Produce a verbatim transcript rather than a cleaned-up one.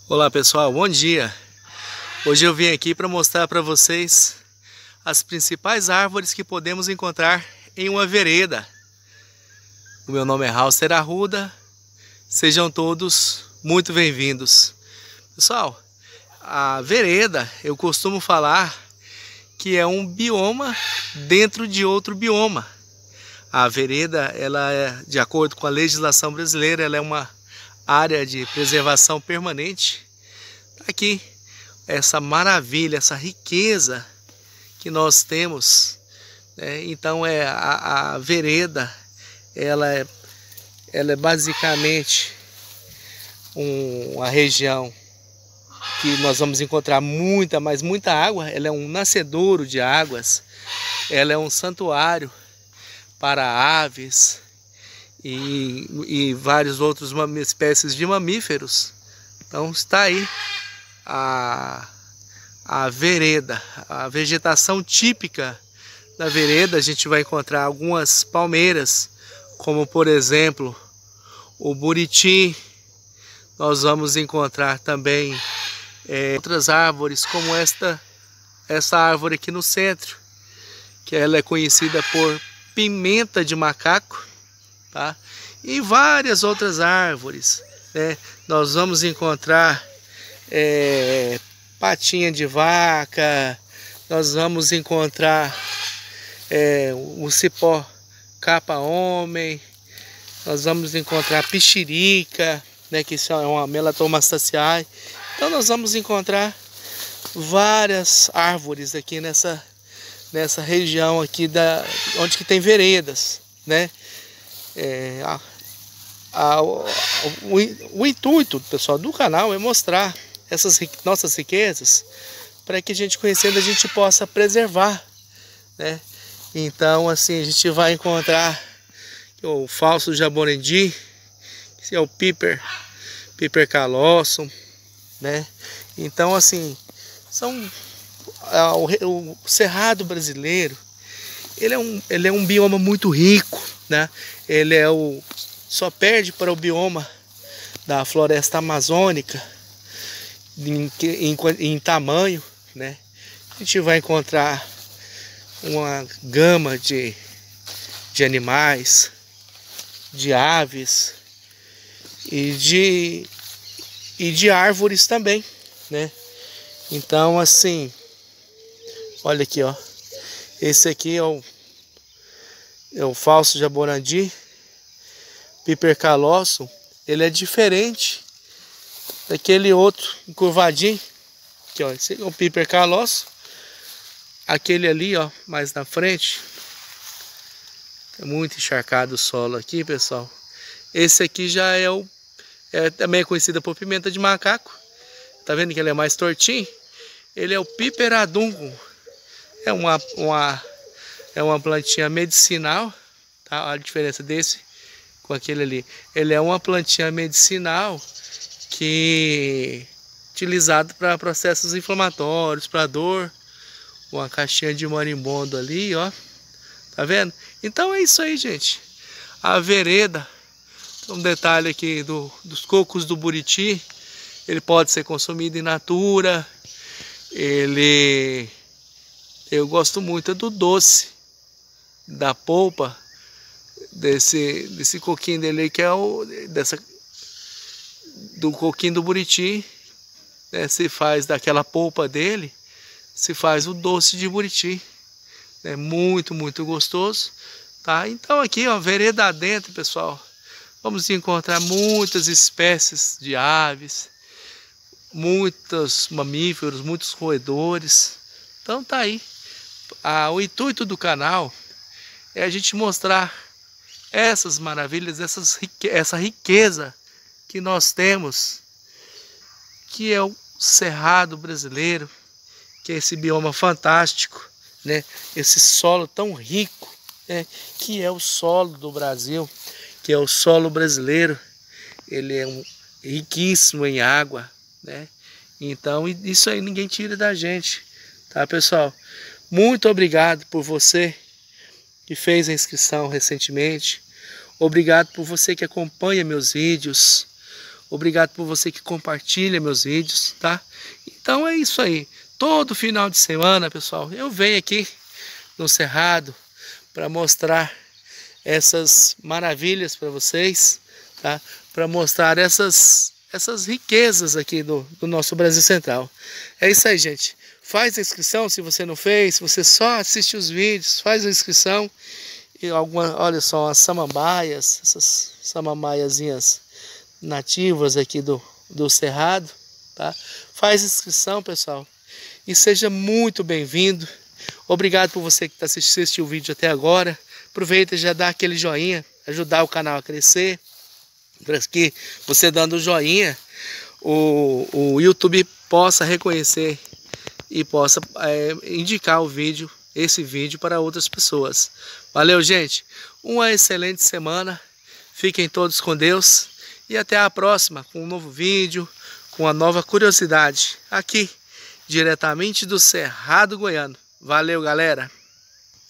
Olá pessoal, bom dia! Hoje eu vim aqui para mostrar para vocês as principais árvores que podemos encontrar em uma vereda. O meu nome é Halcer Arruda, sejam todos muito bem-vindos. Pessoal, a vereda eu costumo falar que é um bioma dentro de outro bioma. A vereda, ela é, de acordo com a legislação brasileira, ela é uma área de preservação permanente. Aqui, essa maravilha, essa riqueza que nós temos, né? Então é a, a vereda, ela é, ela é basicamente um, uma região que nós vamos encontrar muita, mas muita água. Ela é um nascedouro de águas, ela é um santuário para aves e, e vários outros espécies de mamíferos. Então está aí a, a vereda, a vegetação típica da vereda. A gente vai encontrar algumas palmeiras, como por exemplo o buriti. Nós vamos encontrar também é, outras árvores, como esta, essa árvore aqui no centro, que ela é conhecida por pimenta de macaco, tá? E várias outras árvores, né? Nós vamos encontrar é, patinha de vaca, nós vamos encontrar é, o cipó capa-homem, nós vamos encontrar pichirica, né, que isso é uma Melatomastaceae. Então nós vamos encontrar várias árvores aqui nessa nessa região aqui da onde que tem veredas, né? É, a, a, o, o, o intuito, pessoal, do canal é mostrar essas nossas riquezas para que a gente, conhecendo, a gente possa preservar, né? Então assim, a gente vai encontrar o falso jaborandi, que é o piper piper calossum, né? Então assim, são o, o cerrado brasileiro, ele é um ele é um bioma muito rico, né? Ele é o só perde para o bioma da floresta amazônica em, em, em tamanho, né? A gente vai encontrar uma gama de de animais, de aves e de e de árvores também, né? Então assim, olha aqui, ó, esse aqui é o é o falso jaborandi, piper calossum. Ele é diferente daquele outro encurvadinho aqui, ó. Esse é o piper calossum. Aquele ali, ó, mais na frente, é muito encharcado o solo aqui, pessoal. Esse aqui já é o é também é conhecido por pimenta de macaco. Tá vendo que ele é mais tortinho? Ele é o piper aduncum. É uma uma é uma plantinha medicinal, tá? Olha a diferença desse com aquele ali. Ele é uma plantinha medicinal que é utilizado para processos inflamatórios, para dor. Uma caixinha de marimbondo ali, ó. Tá vendo? Então é isso aí, gente. A vereda, um detalhe aqui do, dos cocos do buriti, ele pode ser consumido in natura. Ele, eu gosto muito do doce, da polpa desse desse coquinho dele, que é o dessa do coquinho do buriti, né? Se faz daquela polpa dele, se faz o doce de buriti. É muito, muito gostoso, tá? Então aqui, ó, vereda dentro, pessoal, vamos encontrar muitas espécies de aves, muitos mamíferos, muitos roedores. Então tá aí. Ah, o intuito do canal é a gente mostrar essas maravilhas, essas, essa riqueza que nós temos, que é o cerrado brasileiro, que é esse bioma fantástico, né? Esse solo tão rico, né? Que é o solo do Brasil, que é o solo brasileiro. Ele é um, riquíssimo em água, né? Então isso aí ninguém tira da gente, tá, pessoal? Muito obrigado por você que fez a inscrição recentemente. Obrigado por você que acompanha meus vídeos. Obrigado por você que compartilha meus vídeos, tá? Então é isso aí. Todo final de semana, pessoal, eu venho aqui no Cerrado para mostrar essas maravilhas para vocês, tá? Para mostrar essas, essas riquezas aqui do, do nosso Brasil Central. É isso aí, gente. Faz a inscrição se você não fez, se você só assiste os vídeos, faz a inscrição. E alguma, olha só, as samambaias, essas samambaiazinhas nativas aqui do, do Cerrado, tá? Faz inscrição, pessoal, e seja muito bem-vindo. Obrigado por você que está assistindo o vídeo até agora. Aproveita e já dá aquele joinha, ajudar o canal a crescer, para que você dando o joinha, o, o YouTube possa reconhecer e possa é, indicar o vídeo, esse vídeo para outras pessoas. Valeu, gente. Uma excelente semana. Fiquem todos com Deus. E até a próxima com um novo vídeo, com uma nova curiosidade. Aqui, diretamente do Cerrado Goiano. Valeu, galera.